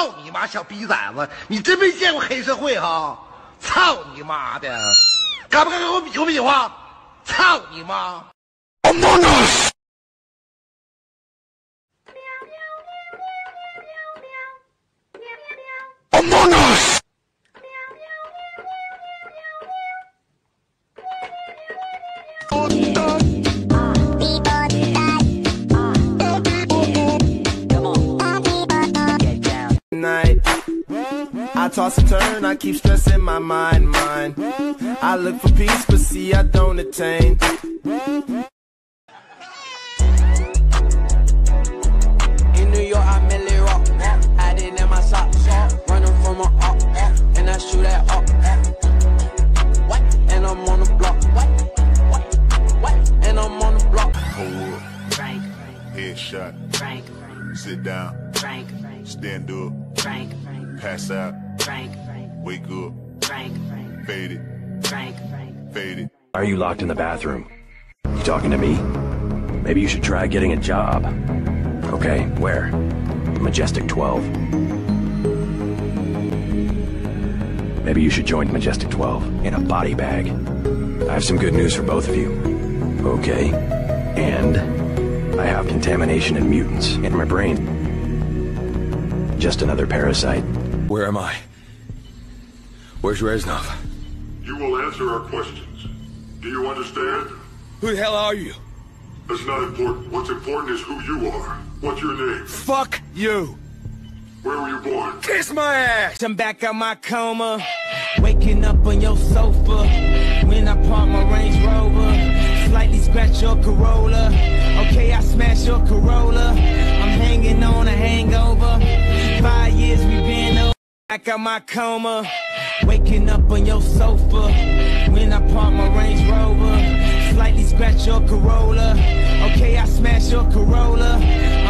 操你妈小逼崽子，你真没见过黑社会哈！操你妈的，敢不敢跟我比划比划？操你妈！Among Us。Among Us。 I toss and turn, I keep stressing my mind. I look for peace, but see I don't attain. In New York, I merely rock. Hiding in my socks, running from a up, and I shoot that up. And I'm on the block. And I'm on the block. Hold up. Frank. Headshot. Frank. Sit down. Frank. Stand up. Frank. Pass out. Frank. Wake up. Frank. Fade it. Frank. Fade it. Are you locked in the bathroom? You talking to me? Maybe you should try getting a job. Okay, where? Majestic 12. Maybe you should join Majestic 12 in a body bag. I have some good news for both of you. Okay? And I have contamination and mutants in my brain. Just another parasite. Where am I? Where's Reznov? You will answer our questions. Do you understand? Who the hell are you? That's not important. What's important is who you are. What's your name? Fuck you! Where were you born? Kiss my ass! I'm back out my coma, waking up on your sofa. When I park my Range Rover, slightly scratch your Corolla. Okay, I smash your Corolla. I'm hanging on a hangover. 5 years we been over. Back out my coma, waking up on your sofa. When I park my Range Rover, slightly scratch your Corolla. Okay, I smash your Corolla.